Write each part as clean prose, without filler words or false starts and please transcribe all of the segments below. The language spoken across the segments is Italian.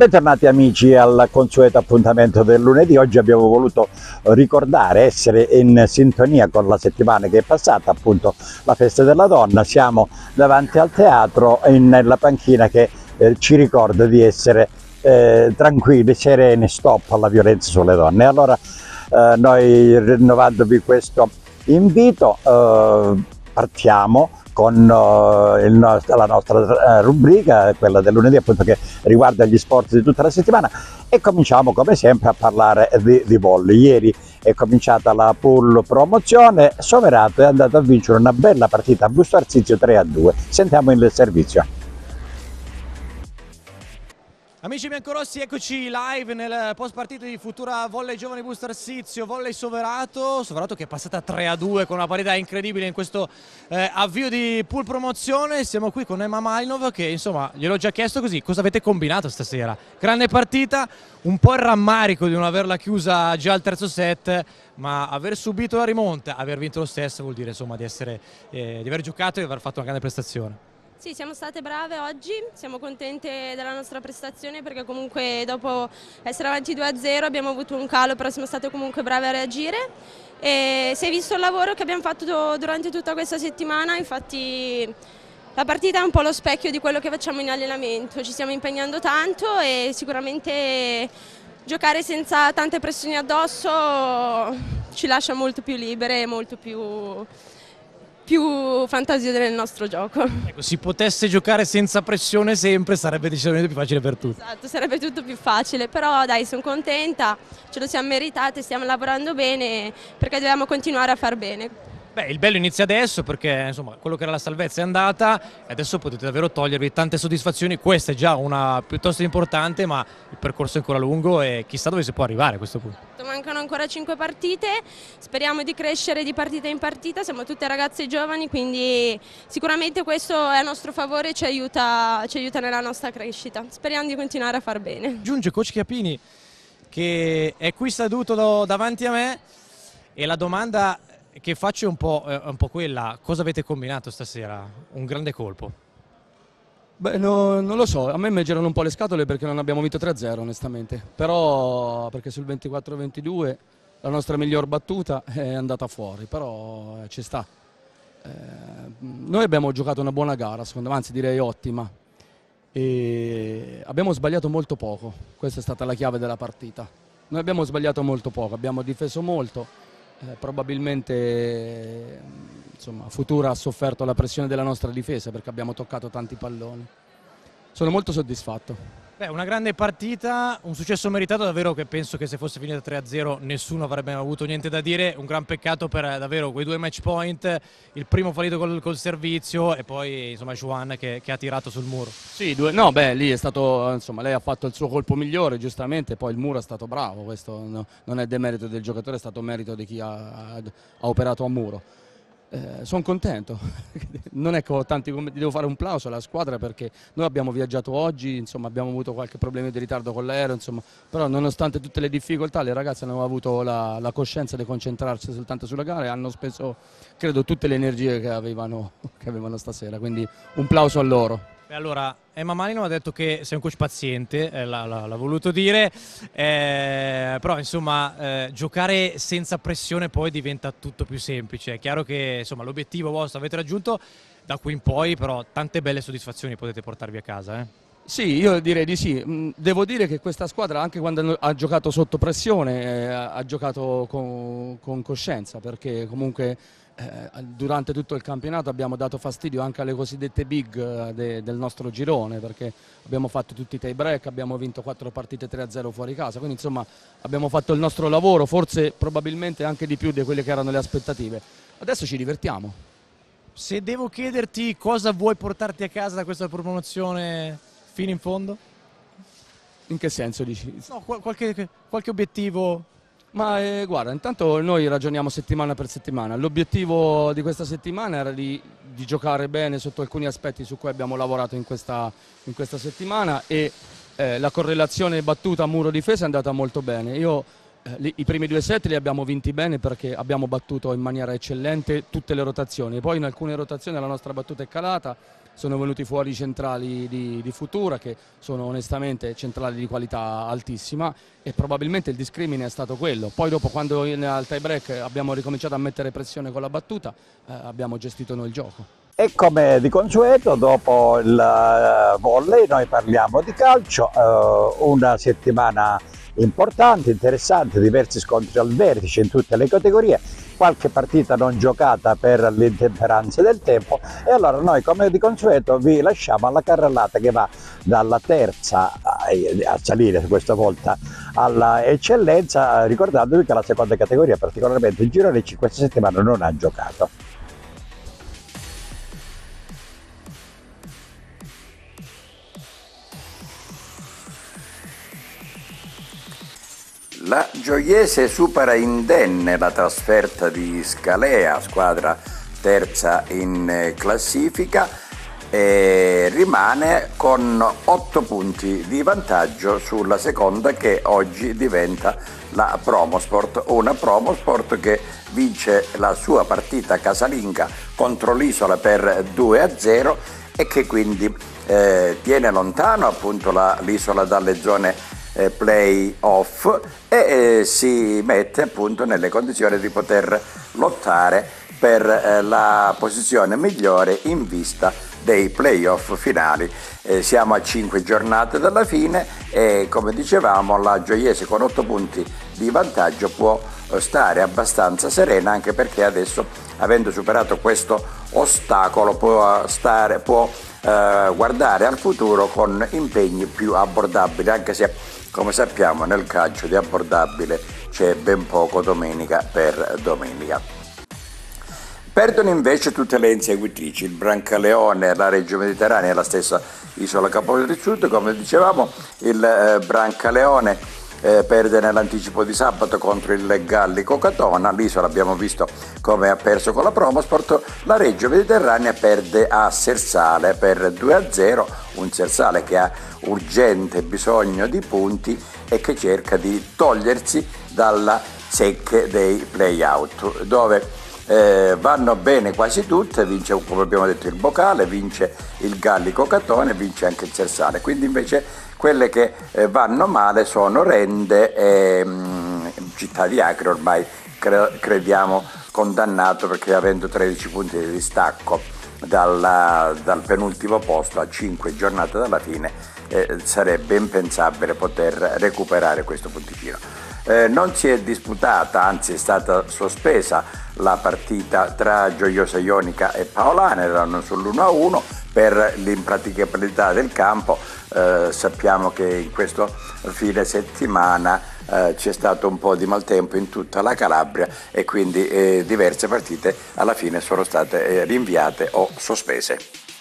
Bentornati amici al consueto appuntamento del lunedì. Oggi abbiamo voluto ricordare, essere in sintonia con la settimana che è passata, appunto la festa della donna. Siamo davanti al teatro nella panchina che ci ricorda di essere tranquilli, sereni, stop alla violenza sulle donne. Allora noi, rinnovandovi questo invito, partiamo con la nostra rubrica, quella del lunedì, appunto, che riguarda gli sport di tutta la settimana, e cominciamo come sempre a parlare di volley. Ieri è cominciata la pool promozione, Soverato è andato a vincere una bella partita a Busto Arsizio 3-2. Sentiamo il servizio. Amici biancorossi, eccoci live nel post partita di Futura Volley Giovani Busto Arsizio, Volley Soverato che è passata 3-2 con una parità incredibile in questo avvio di pool promozione. Siamo qui con Emma Malinov che, insomma, gliel'ho già chiesto così, cosa avete combinato stasera? Grande partita, un po' il rammarico di non averla chiusa già al terzo set, ma aver subito la rimonta, aver vinto lo stesso vuol dire, insomma, di aver giocato e di aver fatto una grande prestazione. Sì, siamo state brave oggi, siamo contente della nostra prestazione perché comunque dopo essere avanti 2-0 abbiamo avuto un calo, però siamo state comunque brave a reagire e si è visto il lavoro che abbiamo fatto durante tutta questa settimana. Infatti la partita è un po' lo specchio di quello che facciamo in allenamento, ci stiamo impegnando tanto e sicuramente giocare senza tante pressioni addosso ci lascia molto più libere e molto più fantasiose nel nostro gioco. Ecco, si potesse giocare senza pressione sempre sarebbe decisamente più facile per tutti. Esatto, sarebbe tutto più facile, però dai, sono contenta, ce lo siamo meritate, stiamo lavorando bene perché dobbiamo continuare a far bene. Beh, il bello inizia adesso perché, insomma, quello che era la salvezza è andata e adesso potete davvero togliervi tante soddisfazioni. Questa è già una piuttosto importante, ma il percorso è ancora lungo e chissà dove si può arrivare a questo punto. Mancano ancora 5 partite, speriamo di crescere di partita in partita, siamo tutte ragazze giovani, quindi sicuramente questo è a nostro favore e ci aiuta nella nostra crescita. Speriamo di continuare a far bene. Giunge coach Chiappini che è qui seduto davanti a me e la domanda che faccio è un po' quella: cosa avete combinato stasera? Un grande colpo? Beh, non lo so, a me mi girano un po' le scatole perché non abbiamo vinto 3-0 onestamente, però perché sul 24-22 la nostra miglior battuta è andata fuori, però ci sta. Noi abbiamo giocato una buona gara, secondo me, anzi direi ottima, e abbiamo sbagliato molto poco, questa è stata la chiave della partita. Noi abbiamo sbagliato molto poco, abbiamo difeso molto. Probabilmente insomma, Futura ha sofferto la pressione della nostra difesa perché abbiamo toccato tanti palloni. Sono molto soddisfatto. Beh, una grande partita, un successo meritato davvero, che penso che se fosse finita 3-0 nessuno avrebbe avuto niente da dire. Un gran peccato per davvero quei due match point, il primo fallito col servizio e poi insomma Juan che ha tirato sul muro. Sì, no, beh, lì è stato, insomma, lei ha fatto il suo colpo migliore giustamente, poi il muro è stato bravo, questo non è demerito del giocatore, è stato merito di chi ha operato a muro. Sono contento, non è che ho tanti commenti, devo fare un plauso alla squadra perché noi abbiamo viaggiato oggi, insomma, abbiamo avuto qualche problema di ritardo con l'aereo, insomma, però nonostante tutte le difficoltà le ragazze hanno avuto la coscienza di concentrarsi soltanto sulla gara e hanno speso, credo, tutte le energie che avevano stasera, quindi un plauso a loro. Beh, allora, Emma Malinov ha detto che sei un coach paziente, l'ha voluto dire, però insomma giocare senza pressione poi diventa tutto più semplice. È chiaro che insomma l'obiettivo vostro avete raggiunto, da qui in poi però tante belle soddisfazioni potete portarvi a casa. Sì, io direi di sì. Devo dire che questa squadra, anche quando ha giocato sotto pressione, ha giocato con coscienza, perché comunque durante tutto il campionato abbiamo dato fastidio anche alle cosiddette big del nostro girone, perché abbiamo fatto tutti i tie break, abbiamo vinto 4 partite 3-0 fuori casa, quindi insomma abbiamo fatto il nostro lavoro, forse probabilmente anche di più di quelle che erano le aspettative. Adesso ci divertiamo. Se devo chiederti cosa vuoi portarti a casa da questa promozione fino in fondo? In che senso dici? No, qualche obiettivo? Ma guarda, intanto noi ragioniamo settimana per settimana. L'obiettivo di questa settimana era di giocare bene sotto alcuni aspetti su cui abbiamo lavorato in questa settimana e la correlazione battuta muro-difesa è andata molto bene. I primi 2 set li abbiamo vinti bene perché abbiamo battuto in maniera eccellente tutte le rotazioni. Poi in alcune rotazioni la nostra battuta è calata, sono venuti fuori i centrali di Futura, che sono onestamente centrali di qualità altissima, e probabilmente il discrimine è stato quello. Poi dopo, quando al tie break abbiamo ricominciato a mettere pressione con la battuta, abbiamo gestito noi il gioco. E come di consueto, dopo il volley noi parliamo di calcio, una settimana importante, interessante, diversi scontri al vertice in tutte le categorie, qualche partita non giocata per l'intemperanza del tempo, e allora noi come di consueto vi lasciamo alla carrellata che va dalla terza a salire questa volta alla eccellenza, ricordandovi che la seconda categoria, particolarmente il girone C, questa settimana non ha giocato. La Gioiese supera indenne la trasferta di Scalea, squadra terza in classifica, e rimane con 8 punti di vantaggio sulla seconda, che oggi diventa la Promosport, una Promosport che vince la sua partita casalinga contro l'Isola per 2-0 e che quindi tiene lontano appunto l'Isola dalle zone play-off e si mette appunto nelle condizioni di poter lottare per la posizione migliore in vista dei play-off finali. Siamo a 5 giornate dalla fine e, come dicevamo, la Gioiese con 8 punti di vantaggio può stare abbastanza serena, anche perché adesso, avendo superato questo ostacolo, può guardare al futuro con impegni più abbordabili, anche se, come sappiamo, nel calcio di abbordabile c'è ben poco domenica per domenica. Perdono invece tutte le inseguitrici, il Brancaleone, la Reggio Mediterranea e la stessa Isola Capo del Sud. Come dicevamo, il Brancaleone perde nell'anticipo di sabato contro il Gallico Catona, l'Isola abbiamo visto come ha perso con la Promosport, la Reggio Mediterranea perde a Sersale per 2-0, un Sersale che ha urgente bisogno di punti e che cerca di togliersi dalla secche dei play-out, dove vanno bene quasi tutte, vince, come abbiamo detto, il Bocale, vince il Gallico Catone, vince anche il Sersale. Quindi invece quelle che vanno male sono Rende e Città di Acre, ormai crediamo condannato, perché avendo 13 punti di distacco dal penultimo posto a 5 giornate dalla fine sarebbe impensabile poter recuperare questo punticino. Non si è disputata, anzi è stata sospesa la partita tra Gioiosa Ionica e Paolana, erano sull'1-1 per l'impraticabilità del campo. Sappiamo che in questo fine settimana c'è stato un po' di maltempo in tutta la Calabria e quindi diverse partite alla fine sono state rinviate o sospese.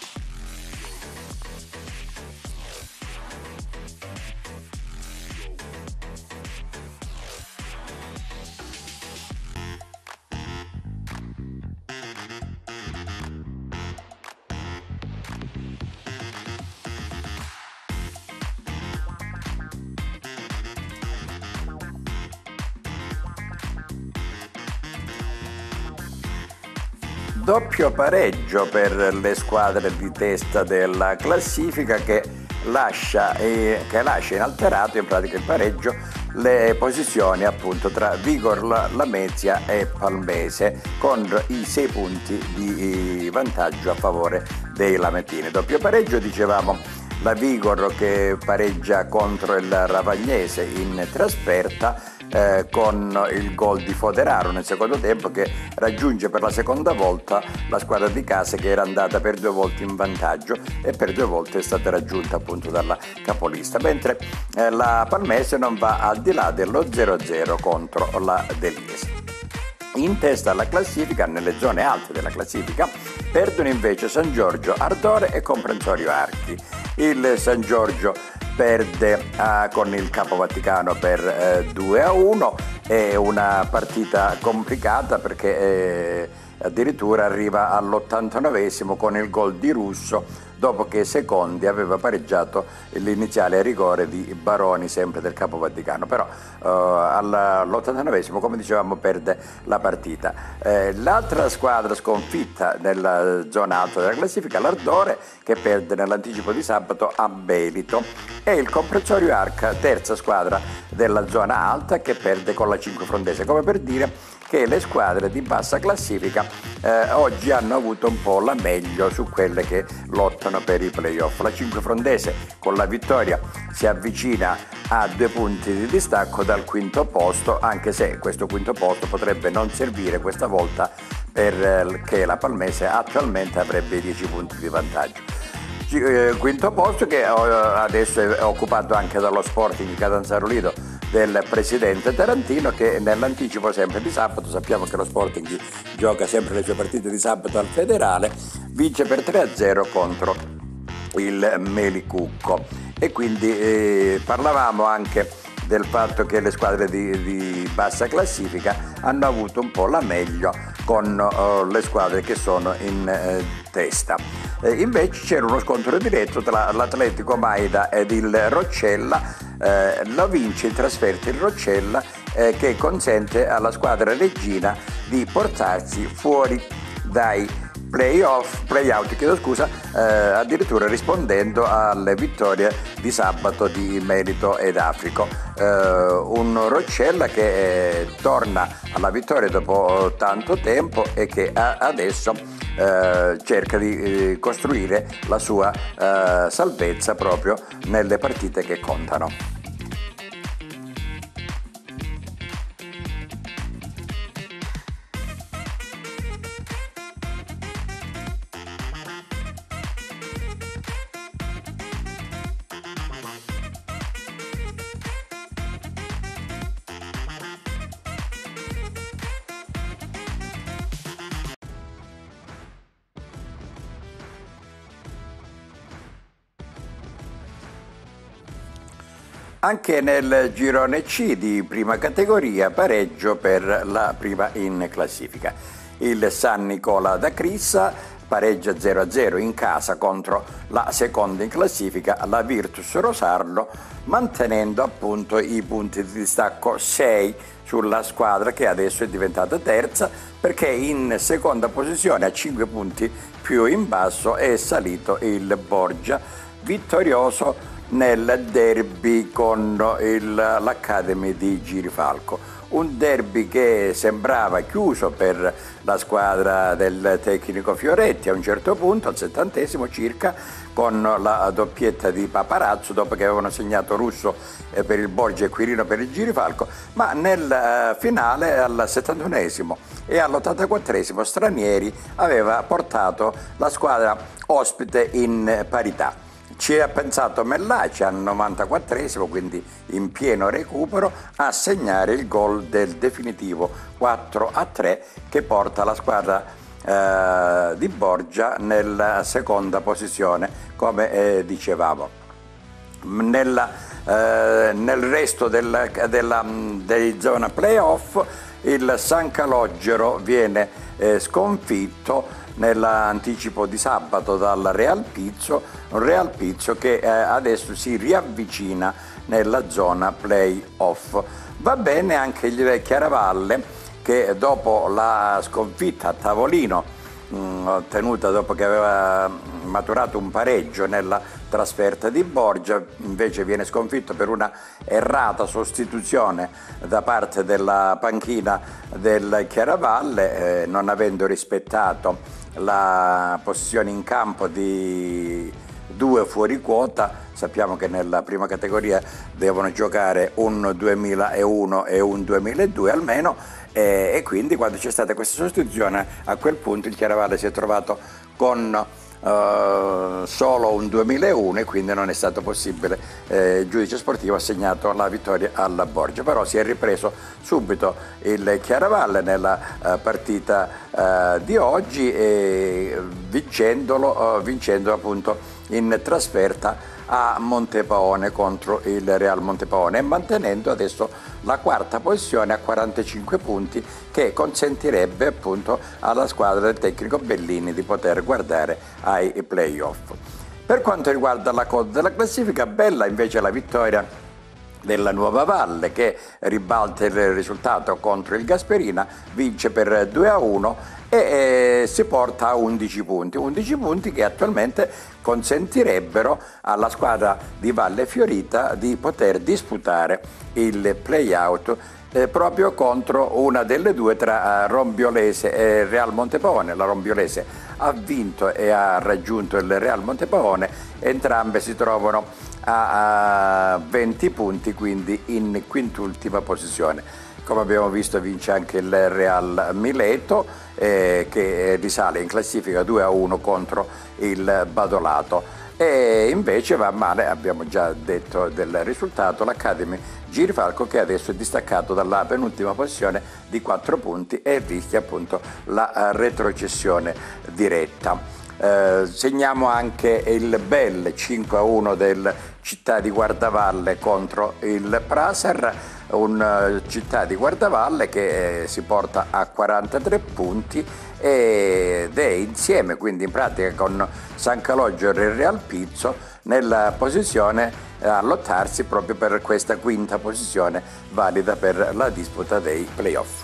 Doppio pareggio per le squadre di testa della classifica che lascia inalterato in pratica il pareggio le posizioni appunto tra Vigor, Lamezia e Palmese, con i 6 punti di vantaggio a favore dei lamentini. Doppio pareggio, dicevamo, la Vigor che pareggia contro il Ravagnese in trasferta con il gol di Foderaro nel secondo tempo, che raggiunge per la seconda volta la squadra di casa che era andata per 2 volte in vantaggio e per 2 volte è stata raggiunta appunto dalla capolista, mentre la Palmese non va al di là dello 0-0 contro la Deliese. In testa alla classifica, nelle zone alte della classifica, perdono invece San Giorgio, Ardore e Comprensorio Archi. Il San Giorgio perde con il Capo Vaticano per 2-1, è una partita complicata perché addirittura arriva all'89esimo con il gol di Russo, dopo che Secondi aveva pareggiato l'iniziale a rigore di Baroni, sempre del Capo Vaticano, però all'89esimo, come dicevamo, perde la partita. L'altra squadra sconfitta nella zona alta della classifica, l'Ardore, che perde nell'anticipo di sabato a Belito, e il Comprensorio Arca, terza squadra della zona alta, che perde con la Cinquefrontese, come per dire che le squadre di bassa classifica oggi hanno avuto un po' la meglio su quelle che lottano per i playoff. La Cinquefrontese con la vittoria si avvicina a 2 punti di distacco dal quinto posto, anche se questo quinto posto potrebbe non servire questa volta, perché la Palmese attualmente avrebbe 10 punti di vantaggio. Quinto posto che adesso è occupato anche dallo Sporting Catanzaro Lido del presidente Tarantino, che nell'anticipo sempre di sabato, sappiamo che lo Sporting gioca sempre le sue partite di sabato al Federale, vince per 3-0 contro il Melicucco. E quindi parlavamo anche del fatto che le squadre di bassa classifica hanno avuto un po' la meglio con le squadre che sono in testa. Invece c'era uno scontro diretto tra l'Atletico Maida ed il Roccella. Lo vince in trasferta il Roccella, che consente alla squadra reggina di portarsi fuori dai play-out, addirittura rispondendo alle vittorie di sabato di Melito ed Africo. Un Roccella che torna alla vittoria dopo tanto tempo e che adesso cerca di costruire la sua salvezza proprio nelle partite che contano. Anche nel girone C di prima categoria, pareggio per la prima in classifica. Il San Nicola da Crissa pareggia 0-0 in casa contro la seconda in classifica, la Virtus Rosarno, mantenendo appunto i punti di distacco 6 sulla squadra che adesso è diventata terza, perché in seconda posizione a 5 punti più in basso è salito il Borgia, vittorioso nel derby con l'Academy di Girifalco. Un derby che sembrava chiuso per la squadra del tecnico Fioretti a un certo punto, al 70° circa, con la doppietta di Paparazzo, dopo che avevano segnato Russo per il Borgia e Quirino per il Girifalco, ma nel finale, al 71° e all'84° Stranieri aveva portato la squadra ospite in parità. Ci ha pensato Mellaci al 94°, quindi in pieno recupero, a segnare il gol del definitivo 4-3 che porta la squadra di Borgia nella seconda posizione, come dicevamo. Nel resto dei zona playoff il San Calogero viene sconfitto nell'anticipo di sabato dal Real Pizzo, un Real Pizzo che adesso si riavvicina nella zona play-off. Va bene anche il Chiaravalle, che dopo la sconfitta a tavolino ottenuta dopo che aveva maturato un pareggio nella trasferta di Borgia, invece viene sconfitto per una errata sostituzione da parte della panchina del Chiaravalle, non avendo rispettato la posizione in campo di 2 fuori quota. Sappiamo che nella prima categoria devono giocare un 2001 e un 2002 almeno, e quindi quando c'è stata questa sostituzione, a quel punto il Chiaravalle si è trovato con solo un 2001 e quindi non è stato possibile. Il giudice sportivo ha assegnato la vittoria alla Borgia, però si è ripreso subito il Chiaravalle nella partita di oggi, vincendo appunto in trasferta a Montepaone contro il Real Montepaone, e mantenendo adesso la quarta posizione a 45 punti, che consentirebbe appunto alla squadra del tecnico Bellini di poter guardare ai playoff. Per quanto riguarda la coda della classifica, bella invece la vittoria della Nuova Valle, che ribalta il risultato contro il Gasperina, vince per 2-1 e si porta a 11 punti. 11 punti che attualmente consentirebbero alla squadra di Valle Fiorita di poter disputare il play-out proprio contro una delle due tra Rombiolese e Real Montepone. La Rombiolese ha vinto e ha raggiunto il Real Montepone, entrambe si trovano a 20 punti, quindi in quintultima posizione. Come abbiamo visto vince anche il Real Mileto che risale in classifica 2-1 contro il Badolato. E invece va male, abbiamo già detto del risultato, l'Academy Girifalco, che adesso è distaccato dalla penultima posizione di 4 punti e rischia appunto la retrocessione diretta. Segniamo anche il bel 5-1 del Città di Guardavalle contro il Prasar, un Città di Guardavalle che si porta a 43 punti ed è insieme, quindi in pratica con San Calogero e il Real Pizzo, nella posizione a lottarsi proprio per questa quinta posizione valida per la disputa dei playoff.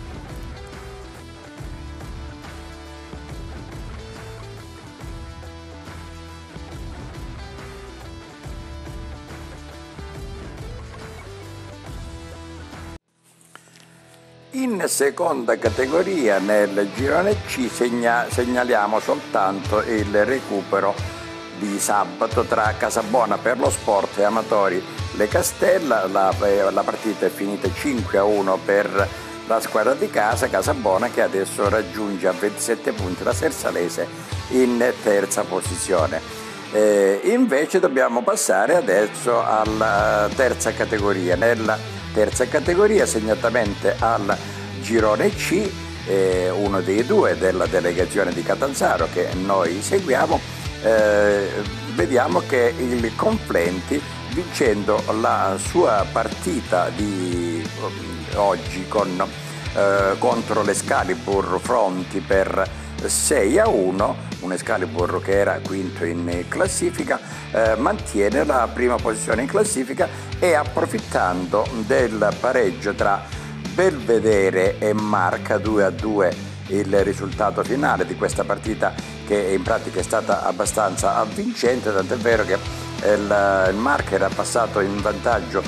In seconda categoria nel girone C segnaliamo soltanto il recupero di sabato tra Casabona per lo Sport e Amatori Le Castella. La partita è finita 5-1 per la squadra di casa, Casabona, che adesso raggiunge a 27 punti la Sersalese in terza posizione. Invece dobbiamo passare adesso alla terza categoria. Nella terza categoria, segnatamente al girone C, uno dei due della delegazione di Catanzaro che noi seguiamo, vediamo che il Conflenti, vincendo la sua partita di oggi contro l'Escalibur Fronti per 6-1, un Excalibur che era quinto in classifica, mantiene la prima posizione in classifica e, approfittando del pareggio tra Belvedere e Marca 2-2, il risultato finale di questa partita, che in pratica è stata abbastanza avvincente, tant'è vero che il Marca era passato in vantaggio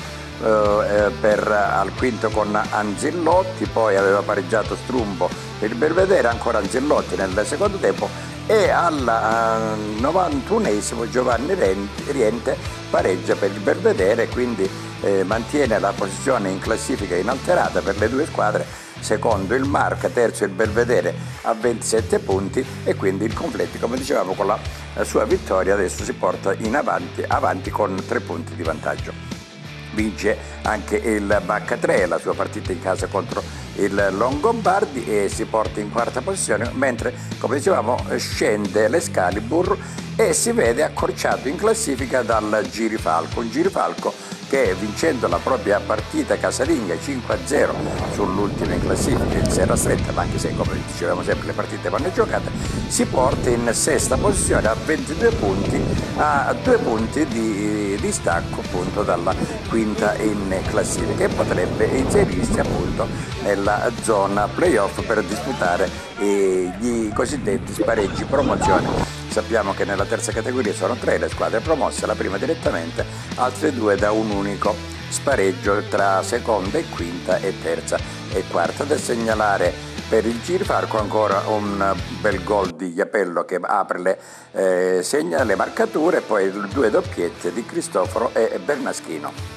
al quinto con Anzillotti, poi aveva pareggiato Strumbo per il Belvedere, ancora Anzillotti nel secondo tempo, e al 91esimo Giovanni Riente pareggia per il Belvedere, quindi mantiene la posizione in classifica inalterata per le due squadre, secondo il Marca, terzo il Belvedere a 27 punti, e quindi il Conflenti, come dicevamo, con la sua vittoria adesso si porta avanti con 3 punti di vantaggio. Vince anche il Bacca 3, la sua partita in casa contro il Longobardi, e si porta in quarta posizione, mentre, come dicevamo, scende l'Escalibur e si vede accorciato in classifica dal Girifalco, un Girifalco che, vincendo la propria partita casalinga 5-0 sull'ultima in classifica, in Serra Stretta, ma anche se, come dicevamo sempre, le partite vanno giocate, si porta in sesta posizione a 22 punti, a 2 punti di distacco appunto dalla quinta in classifica, e potrebbe inserirsi appunto nella zona playoff per disputare gli cosiddetti spareggi promozione. Sappiamo che nella terza categoria sono 3 le squadre promosse, la prima direttamente, altre 2 da un unico spareggio tra seconda e quinta e terza e quarta. Da segnalare per il Girifalco ancora un bel gol di Iapello che apre segna le marcature, e poi 2 doppiette di Cristoforo e Bernaschino.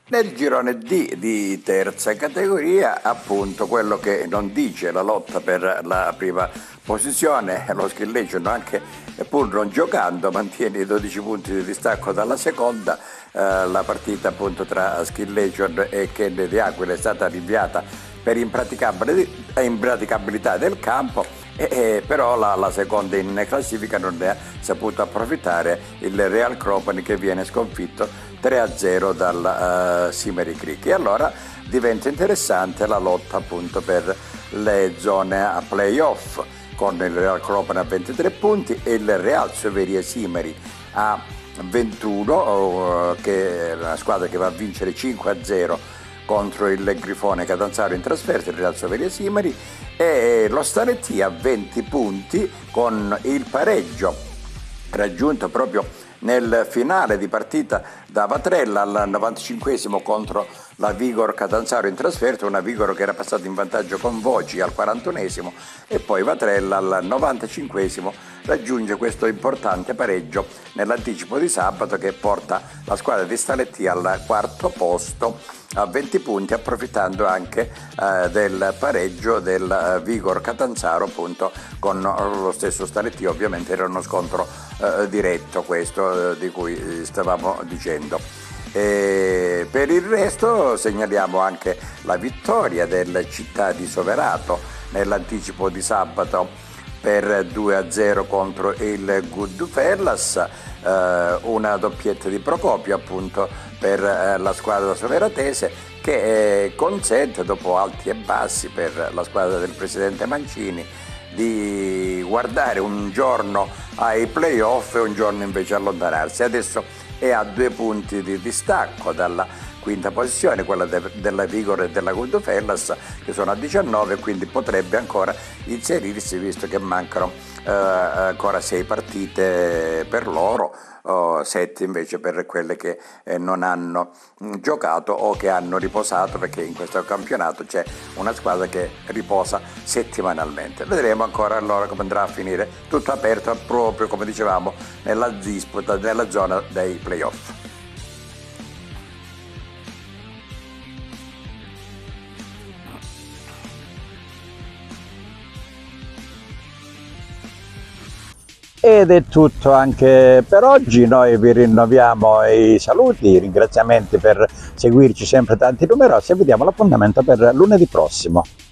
Nel girone D di terza categoria, appunto, quello che non dice la lotta per la prima posizione, lo Skill Legion, anche pur non giocando, mantiene i 12 punti di distacco dalla seconda. La partita appunto tra Skill Legion e Kennedy Aquila è stata rinviata per impraticabilità del campo, però la seconda in classifica non ne ha saputo approfittare il Real Cropani, che viene sconfitto 3-0 dal Simeri Creek. E allora diventa interessante la lotta appunto per le zone a playoff, con il Real Cropani a 23 punti e il Real Soveria Simeri a 21, che è una squadra che va a vincere 5-0 contro il Grifone Catanzaro in trasferta, il Real Soveria Simeri, e lo Staletti a 20 punti con il pareggio raggiunto proprio nel finale di partita da Vatrella al 95esimo contro la Vigor Catanzaro in trasferta, una Vigor che era passata in vantaggio con Voci al 41esimo, e poi Vatrella al 95esimo raggiunge questo importante pareggio nell'anticipo di sabato, che porta la squadra di Staletti al quarto posto a 20 punti, approfittando anche del pareggio del Vigor Catanzaro appunto con lo stesso Staletti. Ovviamente era uno scontro diretto questo di cui stavamo dicendo. E per il resto segnaliamo anche la vittoria del Città di Soverato nell'anticipo di sabato per 2-0 contro il Goodfellas, una doppietta di Procopio appunto per la squadra soveratese, che consente, dopo alti e bassi per la squadra del presidente Mancini, di guardare un giorno ai playoff e un giorno invece allontanarsi. Adesso è a 2 punti di distacco dalla quinta posizione, quella della Vigor e della Goodfellas, che sono a 19, quindi potrebbe ancora inserirsi, visto che mancano ancora 6 partite per loro, 7 invece per quelle che non hanno giocato o che hanno riposato, perché in questo campionato c'è una squadra che riposa settimanalmente. Vedremo ancora allora come andrà a finire, tutto aperto proprio come dicevamo nella disputa della zona dei playoff. Ed è tutto anche per oggi. Noi vi rinnoviamo i saluti, i ringraziamenti per seguirci sempre tanti numerosi, e vi diamo l'appuntamento per lunedì prossimo.